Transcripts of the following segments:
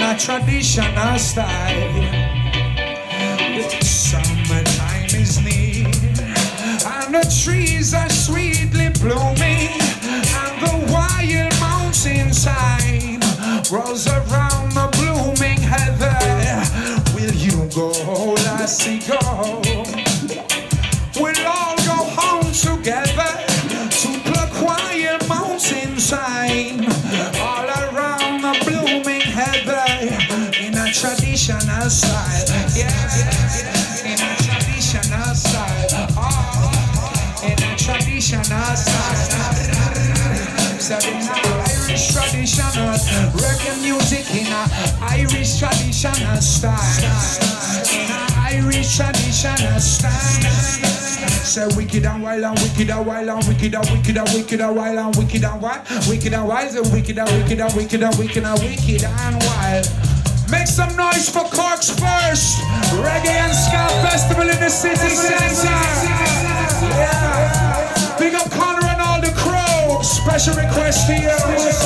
a traditional style. Summertime is near, and the trees are sweetly blooming, and the wild mountainside rolls around the blooming heather. Will you go, lassie, go? We'll all go home together to pluck wild mountainside all around the blooming heather in a traditional style. In a traditional style. In a traditional style. So in a Irish traditional reggae music in a Irish traditional style. In a Irish traditional style. Say wicked and wild and wicked and wild and wicked and wicked and wicked and wild and wicked and wild, wicked and wild, and wicked and wicked and wicked and wicked and wicked and wild. Make some noise for Cork's first Reggae and Ska Festival in the city centre. Yeah. Big up Connor and all the crew. Special request to you.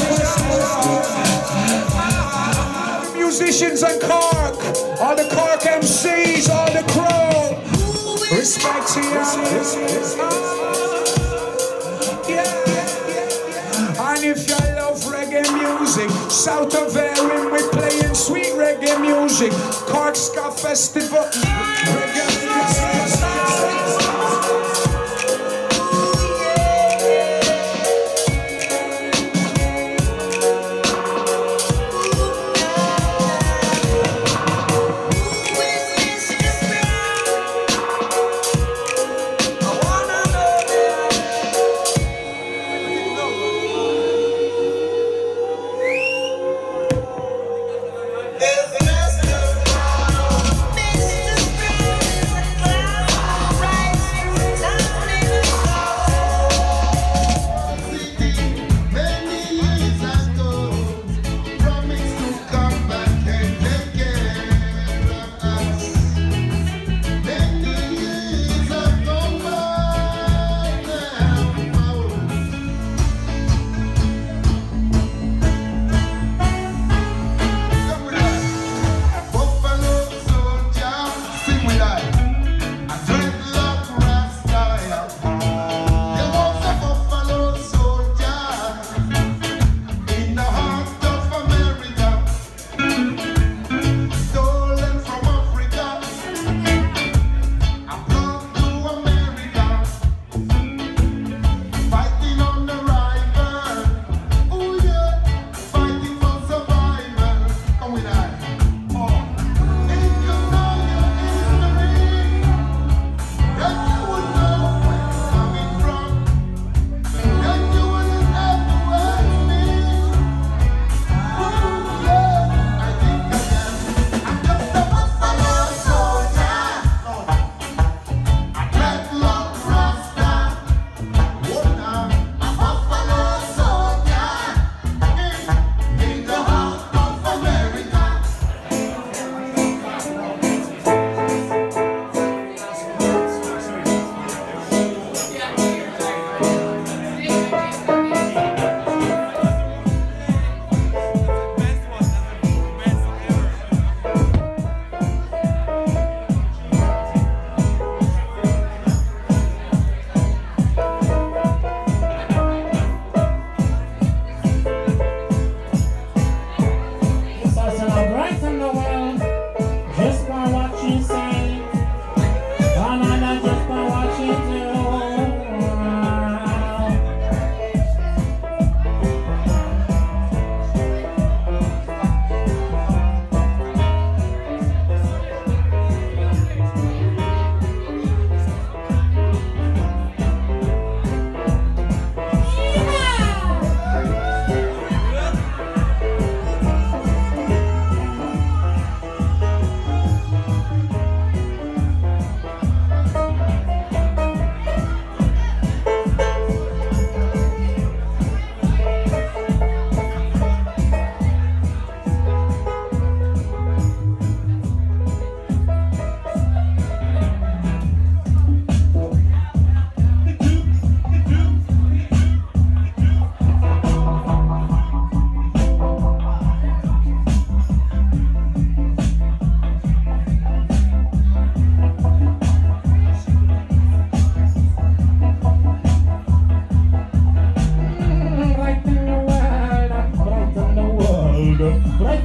Musicians in Cork, all the Cork MCs, all the crew. Respect to you. And if you love reggae music, south of Erin we're playing sweet reggae music. Cork Ska Festival. Reggae music.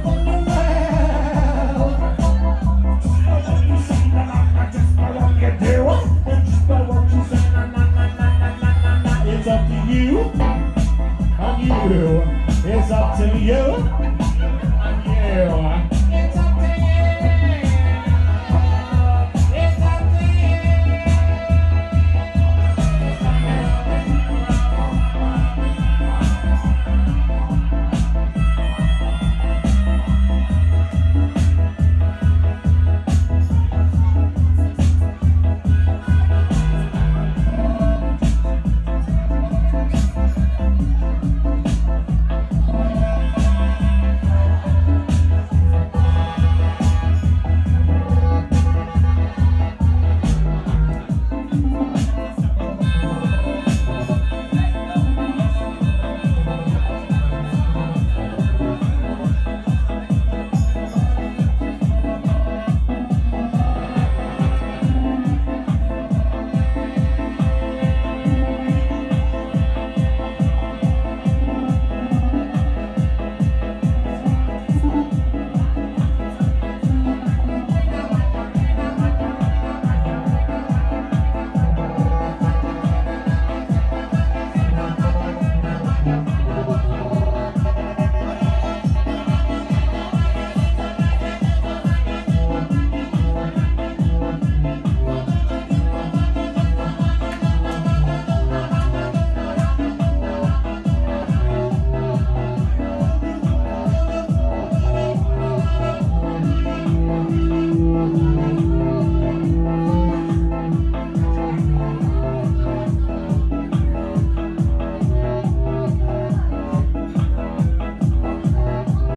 It's up to you, and you, it's up to you.